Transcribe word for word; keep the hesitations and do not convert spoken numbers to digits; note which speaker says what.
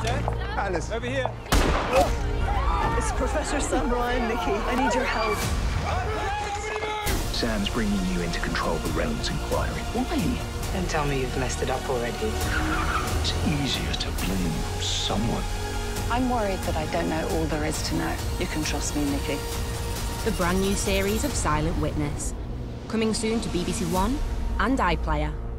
Speaker 1: Alice, over here.
Speaker 2: It's Professor Samurai and Nikki. I need your help.
Speaker 3: Sam's bringing you in to control the realm's inquiry. Why?
Speaker 4: Don't tell me you've messed it up already.
Speaker 3: It's easier to blame someone.
Speaker 5: I'm worried that I don't know all there is to know. You can trust me, Nikki.
Speaker 6: The brand new series of Silent Witness. Coming soon to B B C One and iPlayer.